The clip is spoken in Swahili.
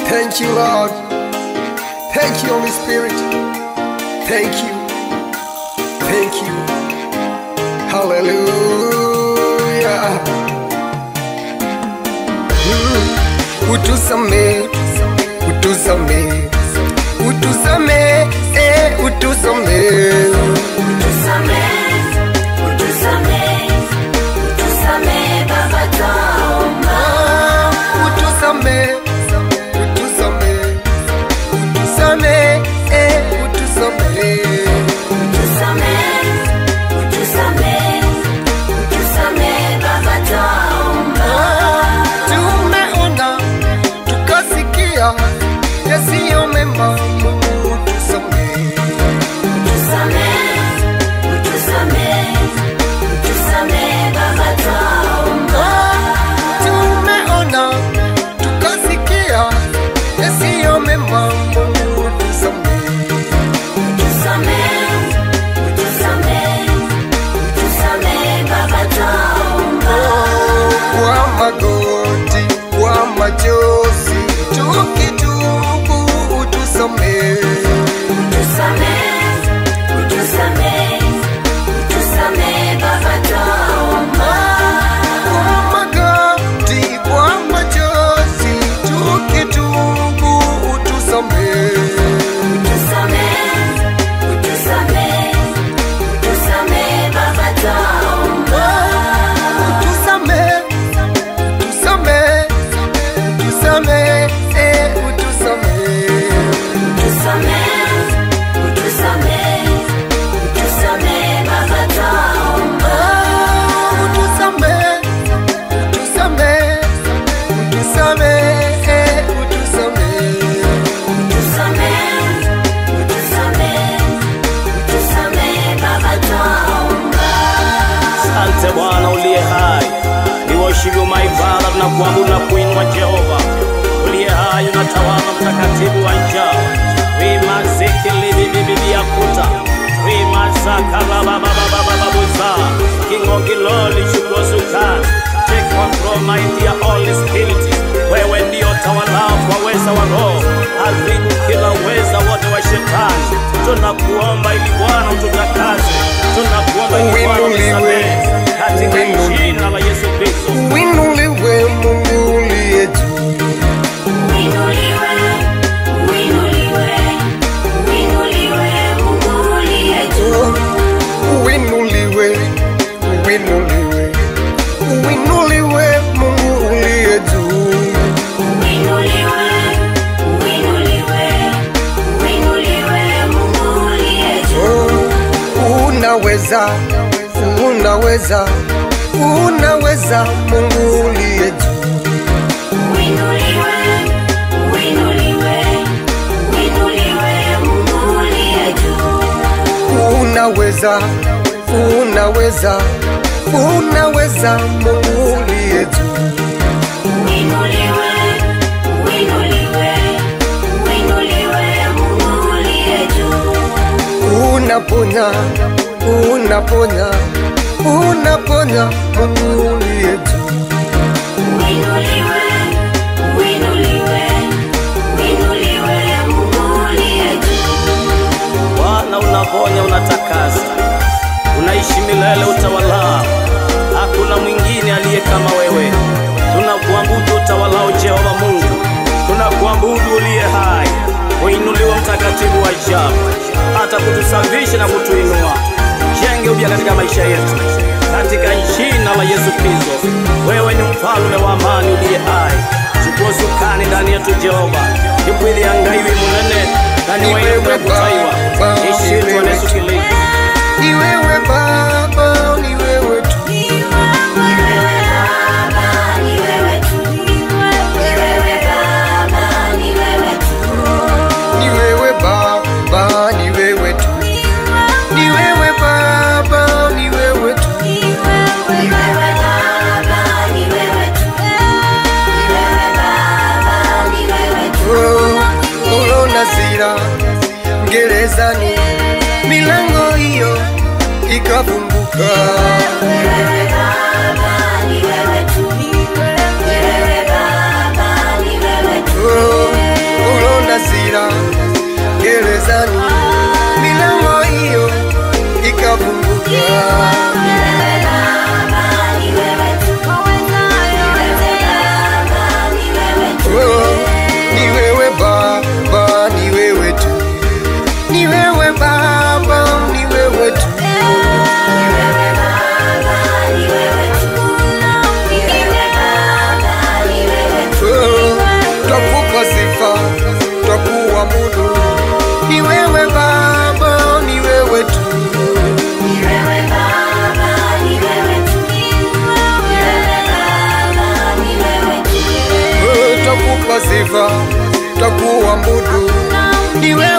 Thank you, Lord. Thank you, Holy Spirit. Thank you. Thank you. Hallelujah. Utusamehe, utusamehe, utusamehe, utusamehe. Utusamehe Baba twaomba. Utusamehe, utusamehe, utusamehe, utusamehe. Utusamehe Baba twaomba. Tumeona tukasikia yasiyo mema, Mungu utusamehe. Utusamehe Baba twaomba. Tumeona tukasikia yasiyo mema, Mungu utusamehe. Utusamehe Baba twaomba. Kwa magoti, kwa machozi, tukitubu utusamehe. Utusamehe Baba twaomba. Kwa magoti, kwa machozi, tukitubu utusamehe. Utusamehe Baba twaomba. Utusamehe, utusamehe, utusamehe, utusamehe. Utusamehe Baba twaomba. Utusamehe, utusamehe, utusamehe, utusamehe. Utusamehe Baba twaomba. Asante Bwana uliye hai. We worship you my Father, na kuabudu na kuinua Jehova. Uliye hai unatawala, mtakatifu wa njaa. We mazekele bibi yakuta. We mazakala baba babuza. King of glory shukosuka. Take control my dear Holy Spirit. Wewe ndio tawala kwa uweza wa roho. Adhibu kila uweza wote wa shetani. Tunakuomba ili Bwana ututakase. Tunakuomba ili Bwana utusamehe. Katika jina la Yesu Kristo. Uinuliwe Mungu uliye juu. Uinuliwe Mungu uliye juu. Uinuliwe, uinuliwe, uinuliwe Mungu uliye juu. Uinuliwe Mungu uliye juu. Unaweza, unaweza, unaweza Mungu uliye juu. Uinuliwe Mungu uliye juu. Unaweza, unaweza, unaweza Mungu uliye juu. Uinuliwe Mungu uliye juu. Unaponya, unaponya, unaponya Mungu uliye juu. Uinuliwe Mungu uliye juu. Bwana unaponya, unatakasa, unaishi milele utawala. Hakuna mwingine aliye kama wewe. Tunakuabudu utawalao Jehova Mungu. Tunakuabudu uliye hai. Uinuliwe mtakatifu wa ajabu. Hata kutusafisha na kutuinua. Jenge upya katika maisha yetu. Katika jina la Yesu Kristo. Wewe ni mfalme wa amani uliye hai. Chukua usukani ndani yetu Jehova. Ikwili angaiwi munene. Nani wewe kutaiwa. Ishitwa Yesu Kristo. Ni wewe Baba, ni wewe tu. Ni wewe Baba, ni wewe tu. Ni wewe Baba, ni wewe tu. Ni wewe Baba, ni wewe tu. Ni wewe Baba, ni wewe tu. Ni wewe Baba, ni wewe tu. Ni wewe Baba, ni wewe tu. Ulo nazira gerezani, milango hiyo kuabudu. Ni wewe